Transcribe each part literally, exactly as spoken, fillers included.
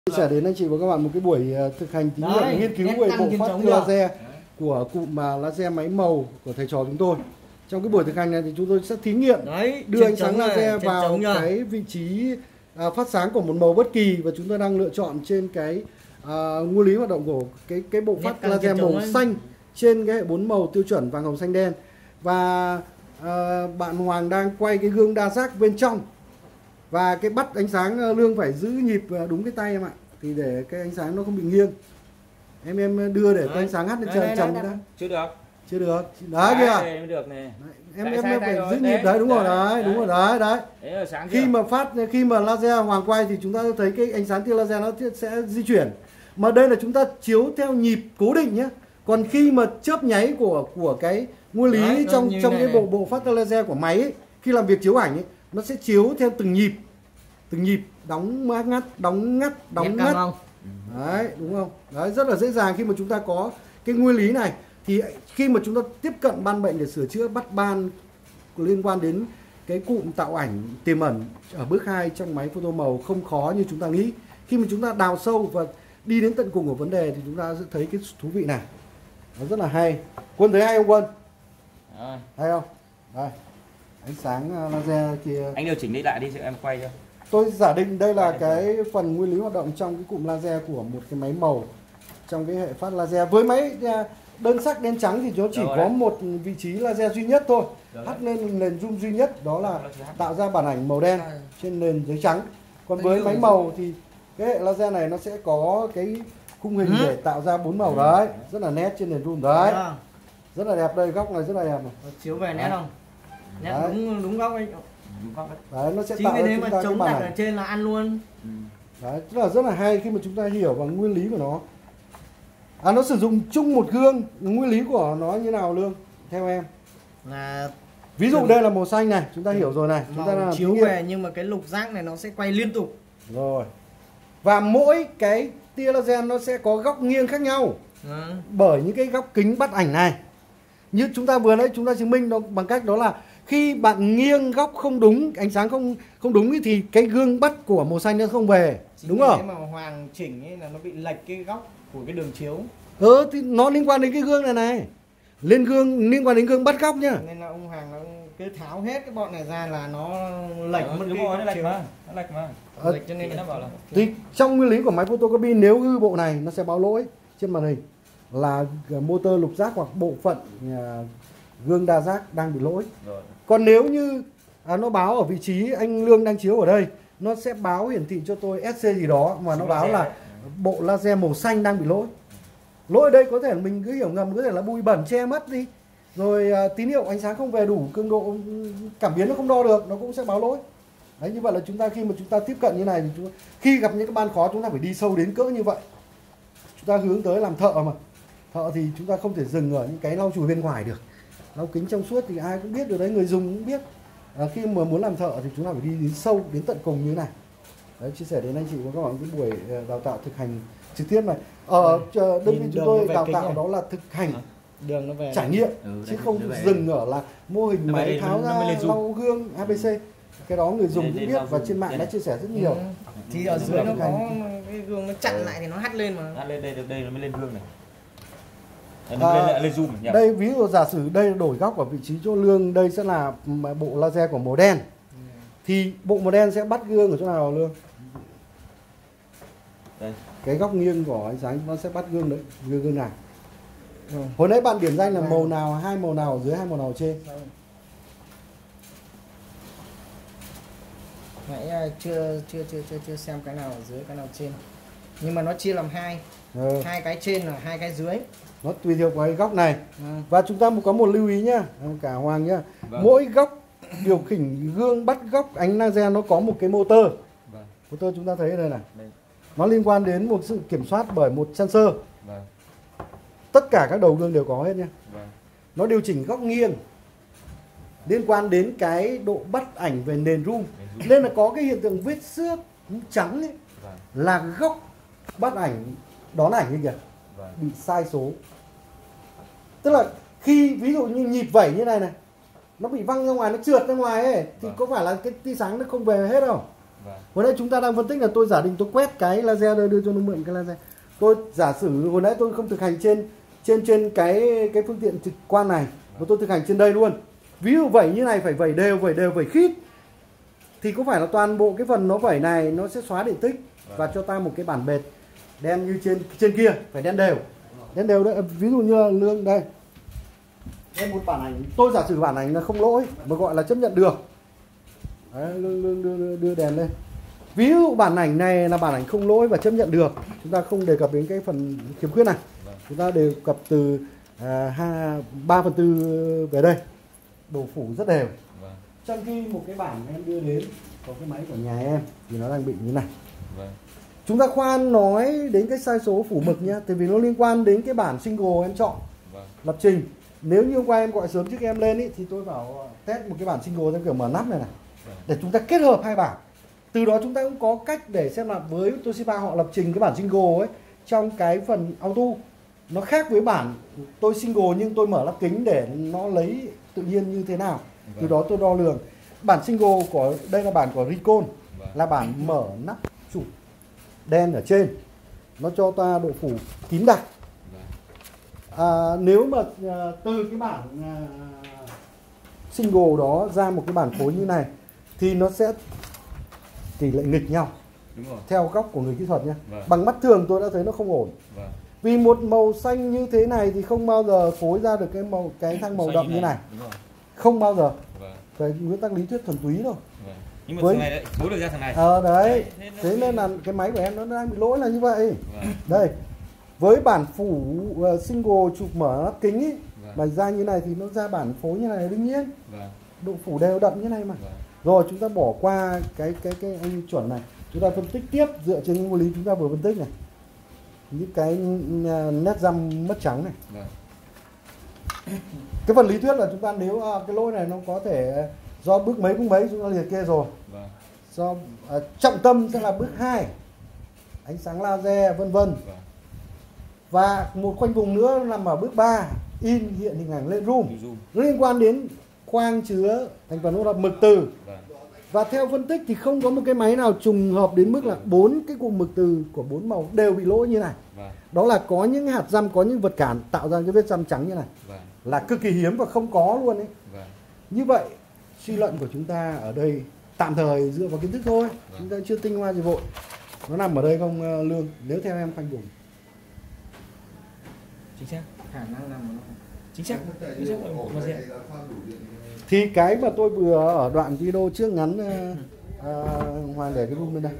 Chia sẻ đến anh chị và các bạn một cái buổi thực hành thí nghiệm nghiên cứu về bộ phát tia laser của cụm laser máy màu của thầy trò chúng tôi. Trong cái buổi thực hành này thì chúng tôi sẽ thí nghiệm Đấy, đưa ánh sáng laser vào cái vị trí à, phát sáng của một màu bất kỳ, và chúng tôi đang lựa chọn trên cái à, nguyên lý hoạt động của cái cái bộ phát laser màu ấy. xanh trên cái hệ bốn màu tiêu chuẩn vàng hồng xanh đen. Và à, bạn Hoàng đang quay cái gương đa giác bên trong. Và cái bắt ánh sáng Lương phải giữ nhịp đúng cái tay em ạ, thì để cái ánh sáng nó không bị nghiêng. Em em đưa để cái ánh sáng hắt lên trời trần ra. Chưa được. Chưa được. Đấy kìa. Đấy, được này. Em em em phải giữ nhịp đấy, đúng rồi đấy, đúng rồi đấy, đấy. Khi mà phát khi mà laser Hoàng quay thì chúng ta thấy cái ánh sáng tia laser nó sẽ di chuyển. Mà đây là chúng ta chiếu theo nhịp cố định nhé. Còn khi mà chớp nháy của của cái nguyên lý đấy, trong trong cái bộ bộ phát laser của máy ấy, khi làm việc chiếu ảnh ấy, nó sẽ chiếu theo từng nhịp, từng nhịp đóng ngắt, đóng ngắt, đóng ngắt. Đấy, đúng không? Đấy, rất là dễ dàng khi mà chúng ta có cái nguyên lý này. Thì khi mà chúng ta tiếp cận ban bệnh để sửa chữa bắt ban liên quan đến cái cụm tạo ảnh tiềm ẩn ở bước hai trong máy photo màu không khó như chúng ta nghĩ. Khi mà chúng ta đào sâu và đi đến tận cùng của vấn đề thì chúng ta sẽ thấy cái thú vị này. Nó rất là hay. Quân thấy hay không Quân? À. Hay không? Đây. Ánh sáng laser kia. Anh điều chỉnh đi lại đi cho em quay cho. Tôi giả định đây là cái phần nguyên lý hoạt động trong cái cụm laser của một cái máy màu trong cái hệ phát laser. Với máy đơn sắc đen trắng thì nó chỉ có một vị trí laser duy nhất thôi, hắt lên nền zoom duy nhất, đó là tạo ra bản ảnh màu đen trên nền giấy trắng. Còn với máy màu thì cái hệ laser này nó sẽ có cái khung hình để tạo ra bốn màu đấy, rất là nét trên nền zoom đấy, rất là đẹp. Đây góc này rất là đẹp này. Chiếu về nét không? Nét đúng đúng góc ấy. Đấy, nó sẽ Chính tạo cái ra đấy chúng mà ta chống cái đặt bản ở ảnh. trên là ăn luôn. Đấy, rất là rất là hay khi mà chúng ta hiểu vào nguyên lý của nó. À, nó sử dụng chung một gương, nguyên lý của nó như nào Lương? Theo em. Là ví dụ đây là màu xanh này, chúng ta hiểu rồi này, chúng ta đang chiếu về nhưng mà cái lục giác này nó sẽ quay liên tục. Rồi. Và mỗi cái tia laser nó sẽ có góc nghiêng khác nhau. À. Bởi những cái góc kính bắt ảnh này. Như chúng ta vừa nãy chúng ta chứng minh nó bằng cách đó là khi bạn nghiêng góc không đúng, ánh sáng không không đúng thì cái gương bắt của màu xanh nó không về. Chính đúng không? Cái mà Hoàng chỉnh ấy là nó bị lệch cái góc của cái đường chiếu. Ừ thì nó liên quan đến cái gương này này. Lên gương liên quan đến gương bắt góc nhá. Nên là ông Hoàng nó cứ tháo hết cái bọn này ra là nó lệch mất. Đúng rồi, nó lệch mà. Nó lệch mà. À, lệch cho nên nó bảo là thì trong nguyên lý của máy photocopy nếu hư bộ này nó sẽ báo lỗi trên màn hình là motor lục giác hoặc bộ phận uh, gương đa giác đang bị lỗi. Rồi. Còn nếu như à, nó báo ở vị trí anh Lương đang chiếu ở đây, nó sẽ báo hiển thị cho tôi ét xê gì đó mà nó báo là bộ laser màu xanh đang bị lỗi. Lỗi ở đây có thể mình cứ hiểu ngầm, có thể là bụi bẩn che mất đi, rồi à, tín hiệu ánh sáng không về đủ cường độ, cảm biến nó không đo được, nó cũng sẽ báo lỗi. Đấy, như vậy là chúng ta khi mà chúng ta tiếp cận như này thì chúng, khi gặp những cái ban khó chúng ta phải đi sâu đến cỡ như vậy. Chúng ta hướng tới làm thợ mà. Thợ thì chúng ta không thể dừng ở những cái lau chùi bên ngoài được. Lau kính trong suốt thì ai cũng biết được đấy, người dùng cũng biết. À, khi mà muốn làm thợ thì chúng ta phải đi đến sâu, đến tận cùng như thế này. Đấy, chia sẻ đến anh chị và các bạn cái buổi đào tạo thực hành trực tiếp này. Ở đơn vị chúng tôi đào tạo đó là thực hành đường nó về trải nghiệm, ừ, chứ không dừng ở là mô hình nó máy tháo ra lau gương a bê xê. Cái đó người dùng cũng biết và trên mạng đã chia sẻ rất nhiều. Ừ. Thì ở dưới nó có cái gương nó chặn lại thì nó hắt lên mà. Hắt lên đây, đây nó mới lên gương này. À, lên, lên zoom nhỉ? Đây ví dụ giả sử đây đổi góc ở vị trí chỗ Lương, đây sẽ là bộ laser của màu đen. Ừ. Thì bộ màu đen sẽ bắt gương ở chỗ nào Lương? Đây. Cái góc nghiêng của ánh sáng nó sẽ bắt gương đấy, gương gương này. Ừ. Hồi nãy bạn điểm danh là màu nào, hai màu nào ở dưới, hai màu nào ở trên? Nãy chưa chưa chưa chưa chưa xem cái nào ở dưới, cái nào trên. Nhưng mà nó chia làm hai. Ừ. Hai cái trên là hai cái dưới. Nó tùy theo cái góc này. Ừ. Và chúng ta có một lưu ý nhá, cả Hoàng nhá. Vâng. Mỗi góc điều khiển gương bắt góc ánh laser nó có một cái motor. Vâng. Motor chúng ta thấy ở đây này. Đây. Nó liên quan đến một sự kiểm soát bởi một sensor. Vâng. Tất cả các đầu gương đều có hết nhá. Vâng. Nó điều chỉnh góc nghiêng liên quan đến cái độ bắt ảnh về nền room. Nên là có cái hiện tượng vết xước trắng ấy. Vâng. Là góc bắt ảnh đón ảnh như kìa. Vâng. Bị sai số. Tức là khi ví dụ như nhịp vẩy như này này, nó bị văng ra ngoài, nó trượt ra ngoài ấy, thì vâng. Có phải là cái tia sáng nó không về hết không? Vâng. Hồi nãy chúng ta đang phân tích là tôi giả định tôi quét cái laser đây, đưa cho nó mượn cái laser. Tôi giả sử hồi nãy tôi không thực hành trên trên trên cái cái phương tiện trực quan này, mà tôi thực hành trên đây luôn. Ví dụ vẩy như này phải vẩy đều, vẩy đều, vẩy khít. Thì có phải là toàn bộ cái phần nó vẩy này nó sẽ xóa điện tích và cho ta một cái bản bệt đen như trên trên kia, phải đen đều. Đen đều đấy, ví dụ như là Lương đây. Đây một bản ảnh, tôi giả sử bản ảnh là không lỗi mà gọi là chấp nhận được. Đấy, Lương, Lương đưa, đưa, đưa đèn lên. Ví dụ bản ảnh này là bản ảnh không lỗi và chấp nhận được, chúng ta không đề cập đến cái phần khiếm khuyết này, chúng ta đề cập từ à, ba phần tư về đây, độ phủ rất đều. Trong khi một cái bản em đưa đến có cái máy của nhà em thì nó đang bị như này. Chúng ta khoan nói đến cái sai số phủ mực nhá, tại vì nó liên quan đến cái bản single em chọn lập trình. Nếu như hôm qua em gọi sớm trước em lên ý, thì tôi bảo test một cái bản single theo kiểu mở nắp này này, để chúng ta kết hợp hai bản. Từ đó chúng ta cũng có cách để xem là với Toshiba họ lập trình cái bản single ấy trong cái phần auto nó khác với bản tôi single nhưng tôi mở lắp kính để nó lấy tự nhiên như thế nào. Từ đó tôi đo lường. Bản single của đây là bản của Recon, là bản mở nắp chụp đen ở trên, nó cho ta độ phủ kín đặc. À, nếu mà à, từ cái bản à, single đó ra một cái bản phối như này thì nó sẽ tỷ lệ nghịch nhau. Đúng rồi. Theo góc của người kỹ thuật nhé. Vâng. Bằng mắt thường tôi đã thấy nó không ổn. Vâng. Vì một màu xanh như thế này thì không bao giờ phối ra được cái màu cái thang màu đậm như này. Đúng rồi. Không bao giờ. Vâng. Cái nguyên tắc lý thuyết thuần túy thôi. Vâng. Nhưng mà với... thằng này đấy, phối được ra thằng này. Ờ đấy. Thế, thế nên là cái máy của em nó đang bị lỗi là như vậy. Vâng. Đây. Với bản phủ uh, single chụp mở nắp kính ấy, vâng. mà ra như này thì nó ra bản phối như này đương nhiên. Vâng. Độ phủ đều đậm như này mà. Vâng. Rồi chúng ta bỏ qua cái cái cái anh chuẩn này, chúng ta phân tích tiếp dựa trên những nguyên lý chúng ta vừa phân tích này, những cái nét răm mất trắng này. Vâng. Cái phần lý thuyết là chúng ta nếu uh, cái lỗi này nó có thể do bước mấy bước mấy chúng ta liệt kê rồi. Vâng. Do uh, trọng tâm sẽ là bước hai, ánh sáng laser vân vân. Vâng. Và một khoanh vùng nữa nằm ở bước ba, in hiện hình ảnh lên room, liên quan đến khoang chứa thành phần hỗn hợp mực từ. Vâng. Và theo phân tích thì không có một cái máy nào trùng hợp đến mức là bốn cái cụm mực từ của bốn màu đều bị lỗi như này. Vâng. Đó là có những hạt răm, có những vật cản tạo ra cái vết răm trắng như này. Vâng. Là cực kỳ hiếm và không có luôn ấy. Vâng. Như vậy suy luận của chúng ta ở đây tạm thời dựa vào kiến thức thôi. Vâng. Chúng ta chưa tinh hoa gì vội. Nó nằm ở đây không Lương? Nếu theo em khoanh vùng chính xác, khả năng nằm ở nó chính xác, chính xác là gì? Thì cái mà tôi vừa ở đoạn video trước ngắn uh, uh, Hoàng để cái room bên đây.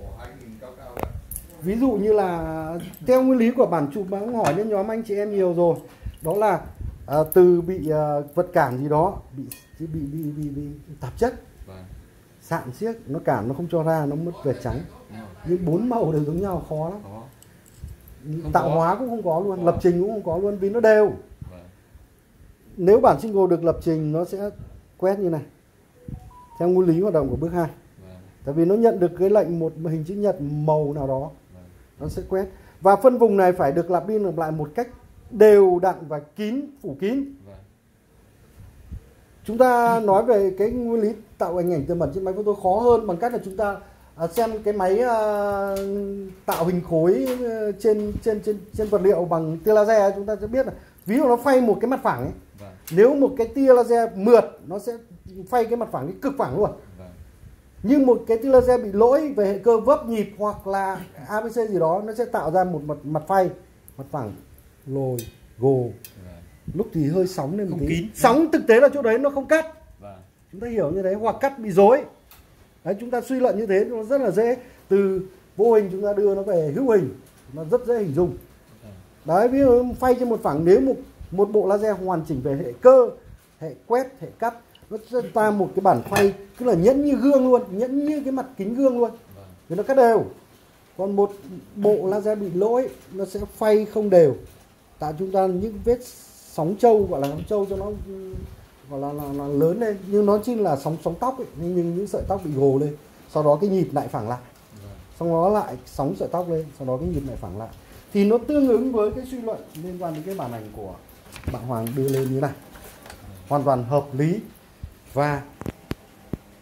Ví dụ như là theo nguyên lý của bản chụp mà cũng hỏi lên nhóm anh chị em nhiều rồi, đó là uh, từ bị uh, vật cản gì đó bị bị bị bị, bị tạp chất, vâng. sạn xiếc nó cản nó không cho ra, nó mất vệt trắng. Nhưng bốn màu đều giống nhau khó lắm. Khó. Không tạo có. hóa cũng không có luôn, lập trình cũng không có luôn vì nó đều. Vâng. Nếu bản single được lập trình nó sẽ quét như này theo nguyên lý hoạt động của bước hai. Vâng. Tại vì nó nhận được cái lệnh một hình chữ nhật màu nào đó. Vâng. Nó sẽ quét. Và phân vùng này phải được lặp đi lặp lại một cách đều đặn và kín, phủ kín. Vâng. Chúng ta nói về cái nguyên lý tạo hình ảnh tiềm ẩn trên máy photo khó hơn bằng cách là chúng ta À, xem cái máy uh, tạo hình khối trên trên trên trên vật liệu bằng tia laser, chúng ta sẽ biết là ví dụ nó phay một cái mặt phẳng ấy. Vâng. Nếu một cái tia laser mượt nó sẽ phay cái mặt phẳng cái cực phẳng luôn. Vâng. Nhưng một cái tia laser bị lỗi về hệ cơ vấp nhịp hoặc là a bê xê gì đó, nó sẽ tạo ra một mặt mặt phay, mặt phẳng, lồi, gồ. Vâng. Lúc thì hơi sóng lên một tí. Kín. Sóng thực tế là chỗ đấy nó không cắt. Vâng. Chúng ta hiểu như thế, hoặc cắt bị rối. Đấy, chúng ta suy luận như thế nó rất là dễ, từ vô hình chúng ta đưa nó về hữu hình, nó rất dễ hình dung. Đấy, ví dụ phay trên một phẳng, nếu một một bộ laser hoàn chỉnh về hệ cơ, hệ quét, hệ cắt, nó sẽ ta một cái bản phay cứ là nhẫn như gương luôn, nhẫn như cái mặt kính gương luôn, thì nó cắt đều. Còn một bộ laser bị lỗi nó sẽ phay không đều, tạo chúng ta những vết sóng trâu, gọi là sóng trâu cho nó gọi là, là, là lớn lên, nhưng nó chỉ là sóng sóng tóc ấy, nhưng, nhưng những sợi tóc bị gồ lên, sau đó cái nhịp lại phẳng lại, xong đó lại sóng sợi tóc lên, sau đó cái nhịp lại phẳng lại, thì nó tương ứng với cái suy luận liên quan đến cái bản ảnh của bạn Hoàng đưa lên như này, hoàn toàn hợp lý. Và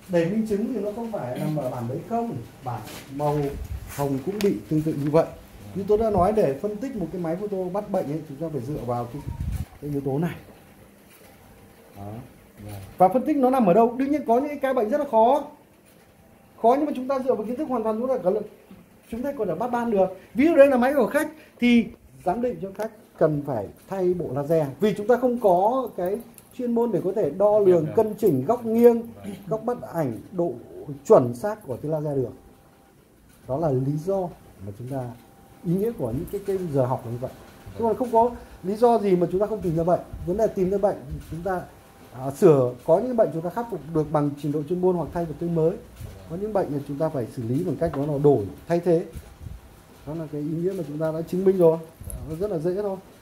để minh chứng thì nó không phải nằm ở bản đấy không, bản màu hồng cũng bị tương tự như vậy. Như tôi đã nói, để phân tích một cái máy photo bắt bệnh ấy, chúng ta phải dựa vào cái, cái yếu tố này. Đó. Và phân tích nó nằm ở đâu? Đương nhiên có những cái bệnh rất là khó, khó nhưng mà chúng ta dựa vào kiến thức hoàn toàn chúng ta có chúng ta còn đã bắt ban được. Ví dụ đây là máy của khách thì giám định cho khách cần phải thay bộ laser, vì chúng ta không có cái chuyên môn để có thể đo lường cân chỉnh góc nghiêng, góc bắt ảnh, độ chuẩn xác của cái laser được. Đó là lý do mà chúng ta, ý nghĩa của những cái, cái giờ học là như vậy. Chứ còn không có lý do gì mà chúng ta không tìm ra bệnh. Vấn đề tìm ra bệnh chúng ta à, sửa, có những bệnh chúng ta khắc phục được bằng trình độ chuyên môn hoặc thay vật tư mới. Có những bệnh thì chúng ta phải xử lý bằng cách đó là đổi, thay thế. Đó là cái ý nghĩa mà chúng ta đã chứng minh rồi. Nó rất là dễ thôi.